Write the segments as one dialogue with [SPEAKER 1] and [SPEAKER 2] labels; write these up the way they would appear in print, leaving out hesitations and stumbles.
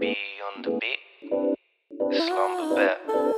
[SPEAKER 1] B on the beat. Slumber bear.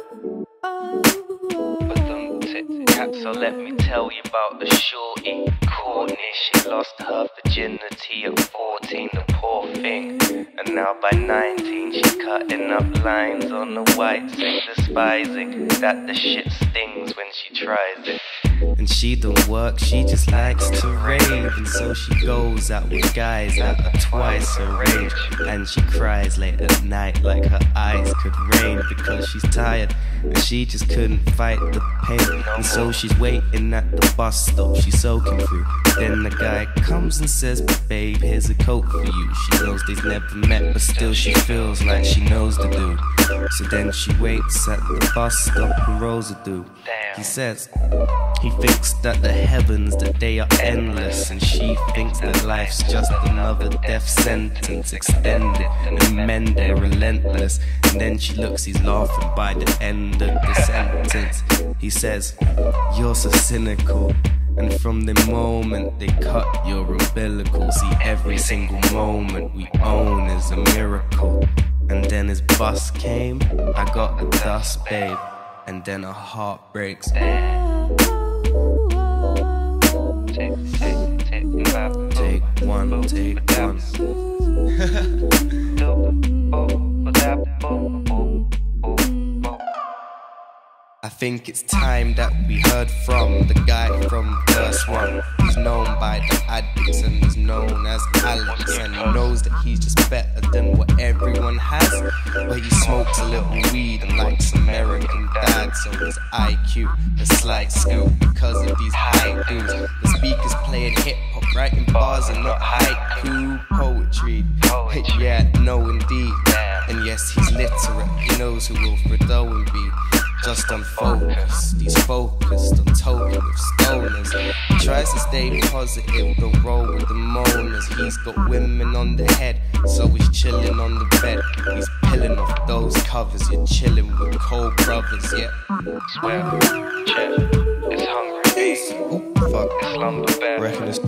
[SPEAKER 1] But them tit-tat, so let me tell you about the shorty Courtney. She lost her virginity at 14, the poor thing. And now by 19 she's cutting up lines on the white thing, despising that the shit stings when she tries it. And she don't work, she just likes to rave. And so she goes out with guys that are twice her age. And she cries late at night like her eyes could rain, because she's tired and she just couldn't fight the pain. And so she's waiting at the bus stop, she's soaking through. Then the guy comes and says, babe, here's a coat for you. She knows they've never met, but still she feels like she knows the dude. So then she waits at the bus stop and rolls a dude. He says he thinks that the heavens, that they are endless, and she thinks that life's just another death sentence, extended and amended, relentless. And then she looks, he's laughing by the end of the sentence. He says, you're so cynical. And from the moment they cut your umbilical, see, every single moment we own is a miracle. And then his bus came, I got the dust, babe. And then her heart breaks. Take one, take one. I think it's time that we heard from the guy from verse 1. He's known by the addicts and he's known as Alex, and he knows that he's just better than what everyone has. But he smokes a little weed and likes American Dad, so his IQ a slight scoop because of these high dudes. The speakers playing hip-hop, writing bars and not haiku poetry. Yeah, no indeed. And yes, he's literate, he knows who Wilfredo and be. Just unfocused, he's focused on token of stoners. He tries to stay positive, don't roll with the moaners. He's got women on the head, so he's chilling on the bed. He's pilling off those covers, you're chilling with cold brothers, yeah. Swear, chill, it's hungry beast. Oh, fuck, slumber bear. Reckon it's